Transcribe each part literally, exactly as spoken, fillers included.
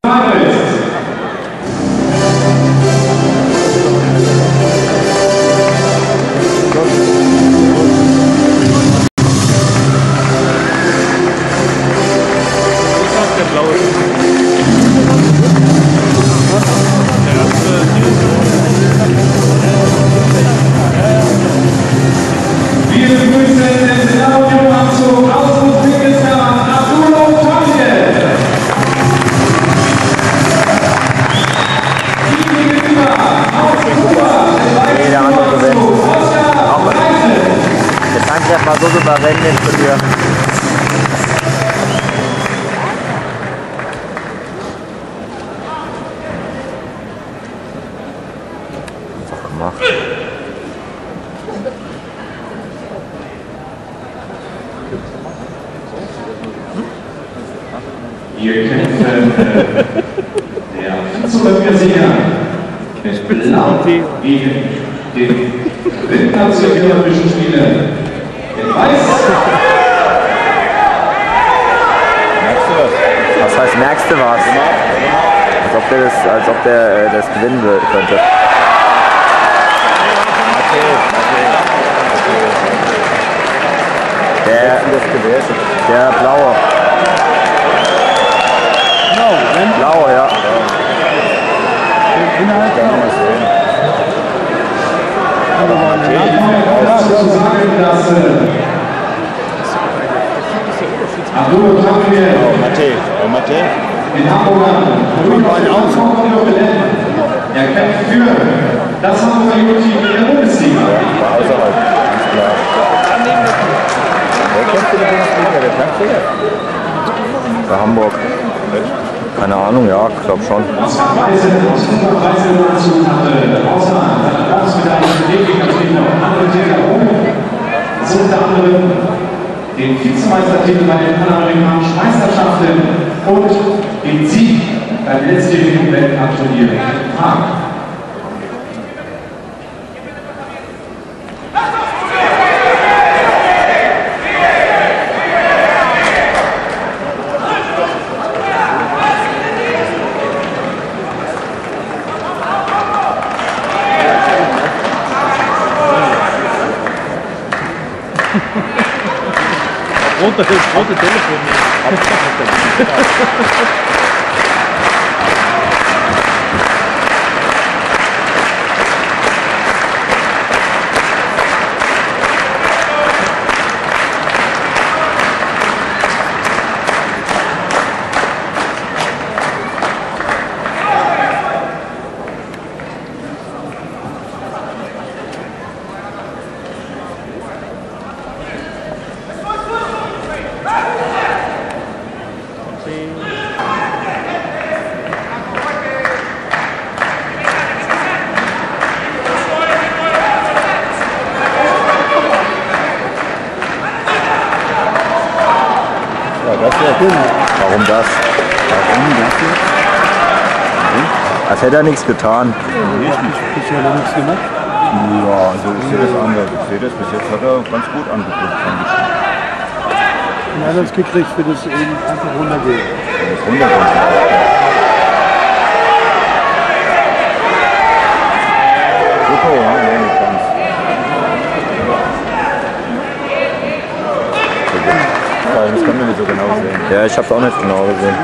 Mal so souverän den Turnier. Einfach gemacht. Hier kämpfen äh, der Vize-Olympiasieger mit Blau gegen den Drittplatz der Olympischen Spiele. Merkst du was? Was heißt, merkst du was? Als ob der das, als ob der, das gewinnen könnte. Okay, okay, okay. Der, der blaue. Blau, wenn? Blaue, ja. Den Inhalt kann man sehen. Aber mal eine Abdul Kamil. Oh, Mathe. Oh, Mathe. Den Hamburger. Er kämpft für das Hamburger Jugendteam in der Bundesliga. War außerhalb, ganz klar. Wer kämpft in der Bundesliga? Wer kämpft hier? Bei Hamburg. Keine Ahnung, ja, ich glaube schon. Oskar Weise aus unserer Reisenation hatte außer seiner Bronzemedaille belegt natürlich noch andere Titel oben. So unter anderem den Vizemeistertitel bei den Panamerikanischen Meisterschaften und den Sieg beim letztjährigen Weltcup-Turnier in Prag. Rote, rote Telefon. Warum das? Warum das hier? Als hätte er nichts getan. Nee, ich nicht. Ich habe ja nichts gemacht. Ja, also ich sehe das anders. Ich sehe das, bis jetzt hat er ganz gut angeguckt. Er hat uns gekriegt für das eben einfach runtergehen. Ja, das runtergehen. Super, ja, nee, nicht ganz. Das können wir nicht so genau sehen. Ja, ich habe es auch nicht genau gesehen.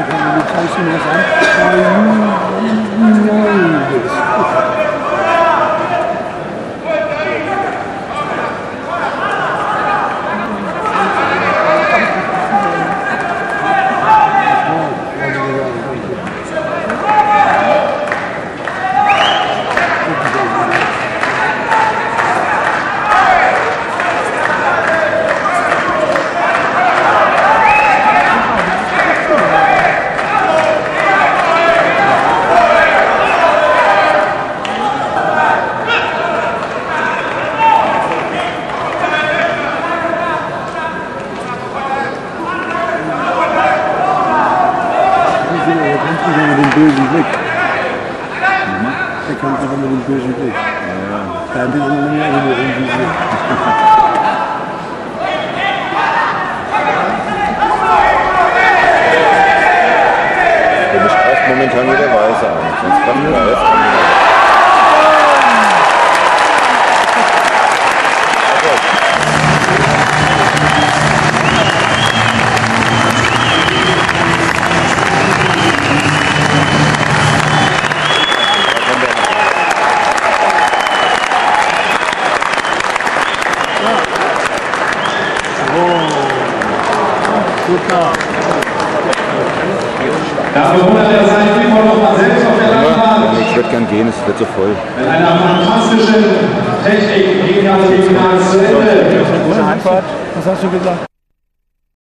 Bösen Blick. Mhm. Der kommt einfach mit dem bösen Blick. Ja. Da haben wir immer mehr Erinnerungen wie wir. Bin ich greift momentan nur der Weiße an. Sonst greift der Weiße an. Da bewundert er seinen Clifford noch mal selbst auf der Leinwand. Ich würde gern gehen, es wird so voll. Mit einer fantastischen Technik ging das Finale zu Ende. Gute Heimfahrt. Was hast du gesagt?